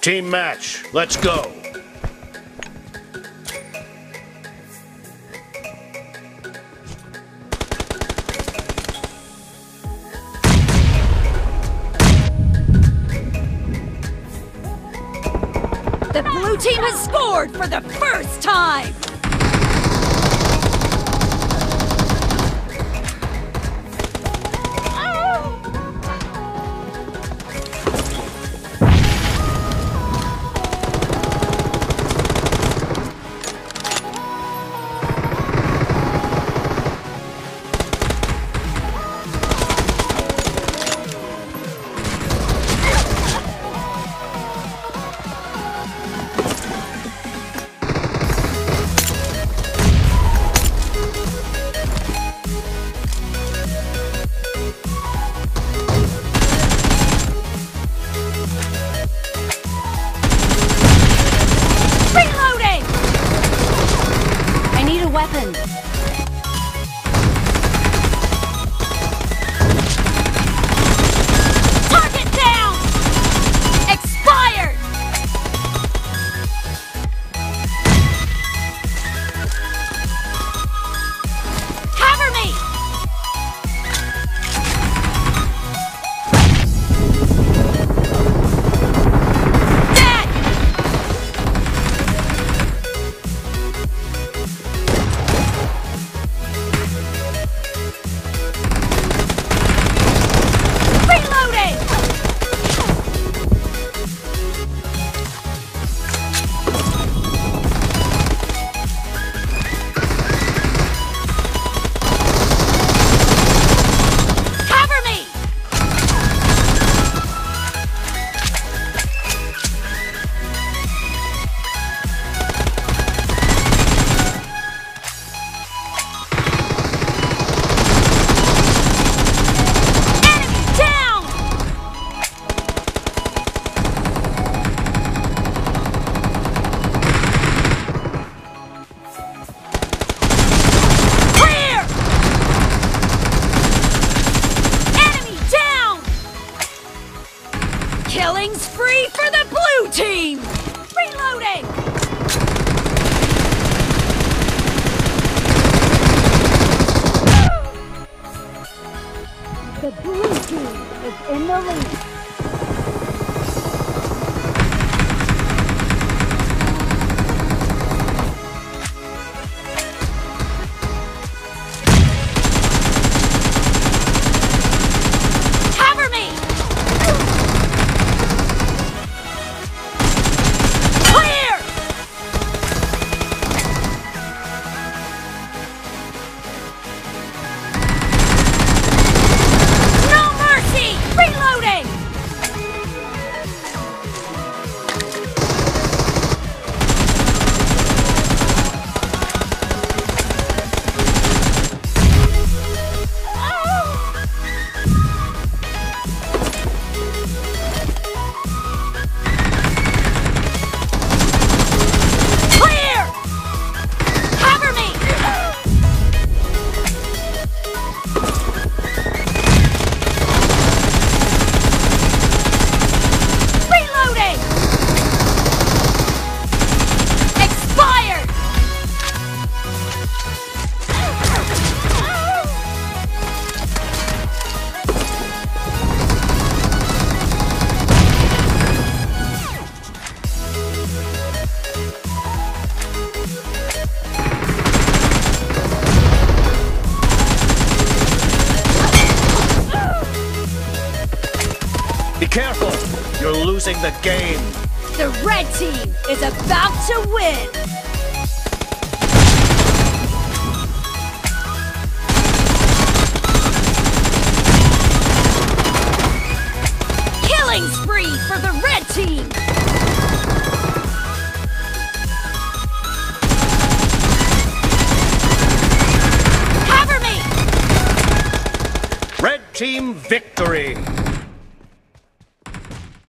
Team match, let's go. The blue team has scored for the first time! Weapon. Target down! Expired! Cover me! Dead! Killing spree for the blue team! Reloading! The blue team is in the lead. Be careful! You're losing the game! The red team is about to win! Killing spree for the red team! Cover me! Red team victory!